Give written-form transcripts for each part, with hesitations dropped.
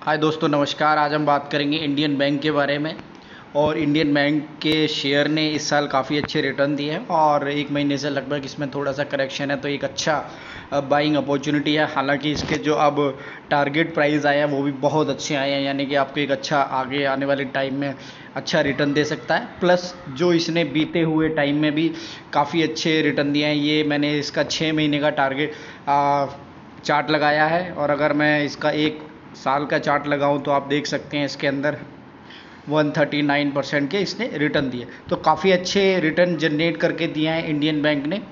हाय दोस्तों, नमस्कार। आज हम बात करेंगे इंडियन बैंक के बारे में। और इंडियन बैंक के शेयर ने इस साल काफ़ी अच्छे रिटर्न दिए हैं और एक महीने से लगभग इसमें थोड़ा सा करेक्शन है, तो एक अच्छा बाइंग अपॉर्चुनिटी है। हालांकि इसके जो अब टारगेट प्राइस आए हैं वो भी बहुत अच्छे आए हैं, यानी कि आपको एक अच्छा आगे आने वाले टाइम में अच्छा रिटर्न दे सकता है। प्लस जो इसने बीते हुए टाइम में भी काफ़ी अच्छे रिटर्न दिए हैं। ये मैंने इसका 6 महीने का टारगेट चार्ट लगाया है, और अगर मैं इसका एक साल का चार्ट लगाऊं तो आप देख सकते हैं इसके अंदर 139% के इसने रिटर्न दिए। तो काफ़ी अच्छे रिटर्न जनरेट करके दिए हैं इंडियन बैंक ने।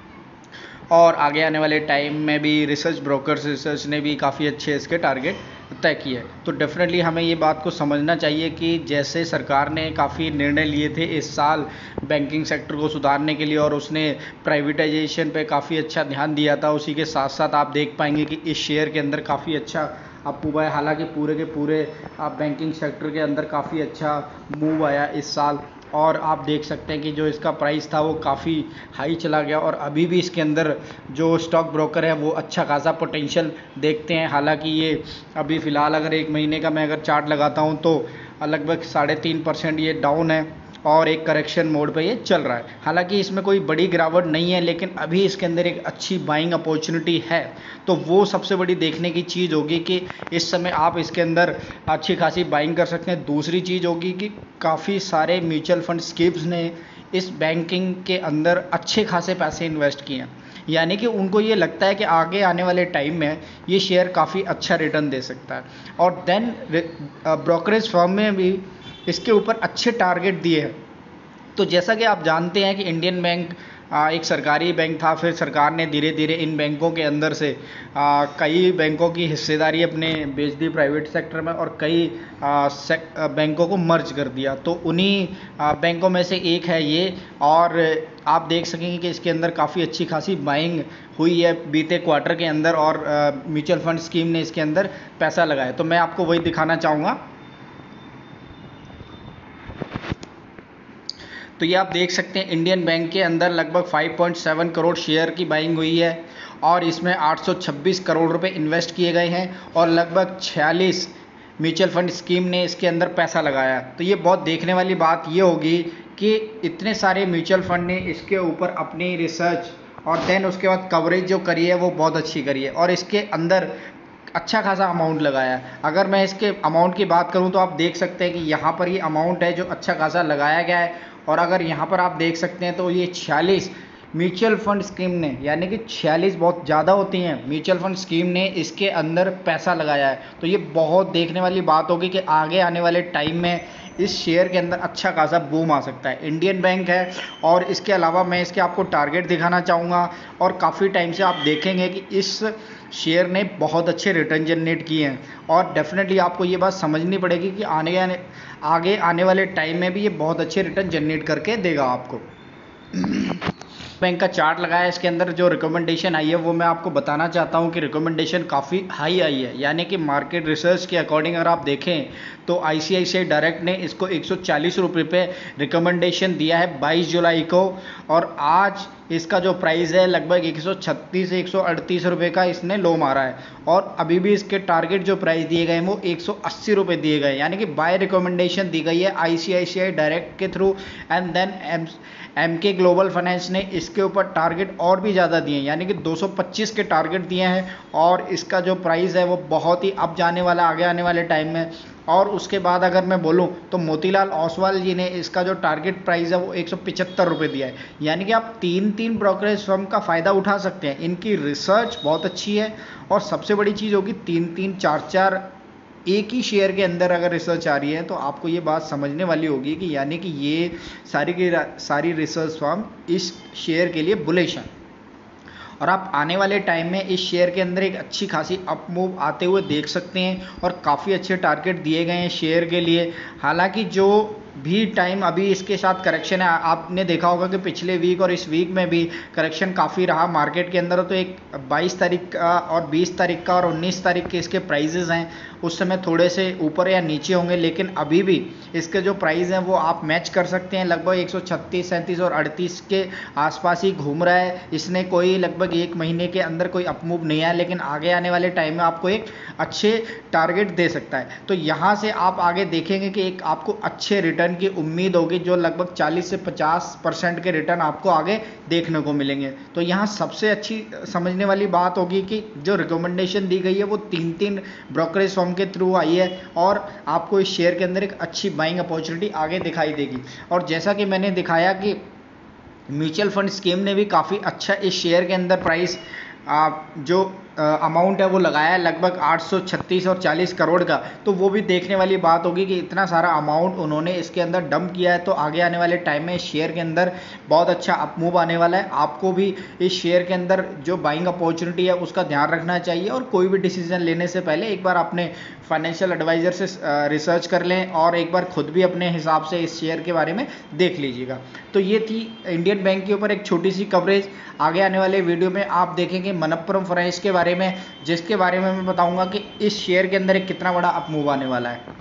और आगे आने वाले टाइम में भी रिसर्च ब्रोकर्स रिसर्च ने भी काफ़ी अच्छे इसके टारगेट तय किए। तो डेफिनेटली हमें ये बात को समझना चाहिए कि जैसे सरकार ने काफ़ी निर्णय लिए थे इस साल बैंकिंग सेक्टर को सुधारने के लिए, और उसने प्राइवेटाइजेशन पे काफ़ी अच्छा ध्यान दिया था, उसी के साथ साथ आप देख पाएंगे कि इस शेयर के अंदर काफ़ी अच्छा अप मूव आया। हालांकि पूरे के पूरे बैंकिंग सेक्टर के अंदर काफ़ी अच्छा मूव आया इस साल। और आप देख सकते हैं कि जो इसका प्राइस था वो काफ़ी हाई चला गया, और अभी भी इसके अंदर जो स्टॉक ब्रोकर है वो अच्छा खासा पोटेंशियल देखते हैं। हालांकि ये अभी फ़िलहाल अगर एक महीने का मैं अगर चार्ट लगाता हूँ तो लगभग 3.5% ये डाउन है, और एक करेक्शन मोड पे ये चल रहा है। हालांकि इसमें कोई बड़ी गिरावट नहीं है, लेकिन अभी इसके अंदर एक अच्छी बाइंग अपॉर्चुनिटी है। तो वो सबसे बड़ी देखने की चीज़ होगी कि इस समय आप इसके अंदर अच्छी खासी बाइंग कर सकते हैं। दूसरी चीज़ होगी कि काफ़ी सारे म्यूचुअल फंड स्कीम्स ने इस बैंकिंग के अंदर अच्छे खासे पैसे इन्वेस्ट किए हैं, यानी कि उनको ये लगता है कि आगे आने वाले टाइम में ये शेयर काफ़ी अच्छा रिटर्न दे सकता है। और देन ब्रोकरेज फर्म में भी इसके ऊपर अच्छे टारगेट दिए हैं। तो जैसा कि आप जानते हैं कि इंडियन बैंक एक सरकारी बैंक था, फिर सरकार ने धीरे धीरे इन बैंकों के अंदर से कई बैंकों की हिस्सेदारी अपने बेच दी प्राइवेट सेक्टर में, और कई बैंकों को मर्ज कर दिया। तो उन्हीं बैंकों में से एक है ये। और आप देख सकेंगे कि इसके अंदर काफ़ी अच्छी खासी बाइंग हुई है बीते क्वार्टर के अंदर, और म्यूचुअल फंड स्कीम ने इसके अंदर पैसा लगाया। तो मैं आपको वही दिखाना चाहूँगा। तो ये आप देख सकते हैं इंडियन बैंक के अंदर लगभग 5.7 करोड़ शेयर की बाइंग हुई है, और इसमें 826 करोड़ रुपए इन्वेस्ट किए गए हैं, और लगभग 46 म्यूचुअल फंड स्कीम ने इसके अंदर पैसा लगाया। तो ये बहुत देखने वाली बात ये होगी कि इतने सारे म्यूचुअल फंड ने इसके ऊपर अपनी रिसर्च और देन उसके बाद कवरेज जो करी है वो बहुत अच्छी करी है, और इसके अंदर अच्छा खासा अमाउंट लगाया है। अगर मैं इसके अमाउंट की बात करूं तो आप देख सकते हैं कि यहाँ पर ये अमाउंट है जो अच्छा खासा लगाया गया है। और अगर यहाँ पर आप देख सकते हैं तो ये 46 म्यूचुअल फंड स्कीम ने, यानी कि 46 बहुत ज़्यादा होती हैं, म्यूचुअल फंड स्कीम ने इसके अंदर पैसा लगाया है। तो ये बहुत देखने वाली बात होगी कि आगे आने वाले टाइम में इस शेयर के अंदर अच्छा खासा बूम आ सकता है। इंडियन बैंक है, और इसके अलावा मैं इसके आपको टारगेट दिखाना चाहूँगा। और काफ़ी टाइम से आप देखेंगे कि इस शेयर ने बहुत अच्छे रिटर्न जनरेट किए हैं, और डेफिनेटली आपको ये बात समझनी पड़ेगी कि आगे आने वाले टाइम में भी ये बहुत अच्छे रिटर्न जनरेट करके देगा आपको। बैंक का चार्ट लगाया, इसके अंदर जो रिकमेंडेशन आई है वो मैं आपको बताना चाहता हूँ कि रिकमेंडेशन काफ़ी हाई आई है। यानी कि मार्केट रिसर्च के अकॉर्डिंग अगर आप देखें तो ICICI डायरेक्ट ने इसको 140 रुपये पे रिकमेंडेशन दिया है 22 जुलाई को, और आज इसका जो प्राइस है लगभग 136 से 138 रुपये का इसने लो मारा है। और अभी भी इसके टारगेट जो प्राइस दिए गए हैं वो 180 रुपये दिए गए, यानी कि बाय रिकमेंडेशन दी गई है ICICI डायरेक्ट के through. And then MK global finance ने इसके ऊपर टारगेट और भी ज़्यादा दिए हैं, यानी कि 225 के टारगेट दिए हैं, और इसका जो प्राइस है वो बहुत ही अप जाने वाला आगे आने वाले टाइम में। और उसके बाद अगर मैं बोलूं तो मोतीलाल ओसवाल जी ने इसका जो टारगेट प्राइस है वो 175 रुपये दिया है। यानी कि आप तीन ब्रोकरेज फर्म का फ़ायदा उठा सकते हैं। इनकी रिसर्च बहुत अच्छी है, और सबसे बड़ी चीज़ होगी 3-3, 4-4 एक ही शेयर के अंदर अगर रिसर्च आ रही है तो आपको ये बात समझने वाली होगी कि यानी कि ये सारी की सारी रिसर्च फर्म इस शेयर के लिए बुलिश हैं, और आप आने वाले टाइम में इस शेयर के अंदर एक अच्छी खासी अप मूव आते हुए देख सकते हैं, और काफ़ी अच्छे टारगेट दिए गए हैं शेयर के लिए। हालांकि जो भी टाइम अभी इसके साथ करेक्शन है, आपने देखा होगा कि पिछले वीक और इस वीक में भी करेक्शन काफ़ी रहा मार्केट के अंदर। तो एक 22 तारीख का और 20 तारीख का और 19 तारीख के इसके प्राइजेज़ हैं, उस समय थोड़े से ऊपर या नीचे होंगे, लेकिन अभी भी इसके जो प्राइस हैं वो आप मैच कर सकते हैं। लगभग 136, 37 और 38 के आसपास ही घूम रहा है। इसने कोई लगभग 1 महीने के अंदर कोई अपमूव नहीं आया, लेकिन आगे आने वाले टाइम में आपको एक अच्छे टारगेट दे सकता है। तो यहाँ से आप आगे देखेंगे कि एक आपको अच्छे रिटर्न की उम्मीद होगी, जो लगभग 40 से 50% के रिटर्न आपको आगे देखने को मिलेंगे। तो यहाँ सबसे अच्छी समझने वाली बात होगी कि जो रिकमेंडेशन दी गई है वो 3 ब्रोकरेज फर्म के थ्रू आई है, और आपको इस शेयर के अंदर एक अच्छी बाइंग अपॉर्चुनिटी आगे दिखाई देगी। और जैसा कि मैंने दिखाया कि म्यूचुअल फंड स्कीम ने भी काफ़ी अच्छा इस शेयर के अंदर प्राइस जो अमाउंट है वो लगाया है, लगभग 836 और 40 करोड़ का। तो वो भी देखने वाली बात होगी कि इतना सारा अमाउंट उन्होंने इसके अंदर डंप किया है, तो आगे आने वाले टाइम में इस शेयर के अंदर बहुत अच्छा अपमूव आने वाला है। आपको भी इस शेयर के अंदर जो बाइंग अपॉर्चुनिटी है उसका ध्यान रखना चाहिए, और कोई भी डिसीजन लेने से पहले एक बार अपने फाइनेंशियल एडवाइज़र से रिसर्च कर लें, और एक बार खुद भी अपने हिसाब से इस शेयर के बारे में देख लीजिएगा। तो ये थी इंडियन बैंक के ऊपर एक छोटी सी कवरेज। आगे आने वाले वीडियो में आप देखेंगे मनप्पुरम फाइनेंस के बारे में, जिसके बारे में मैं बताऊंगा कि इस शेयर के अंदर एक कितना बड़ा अपमूव आने वाला है।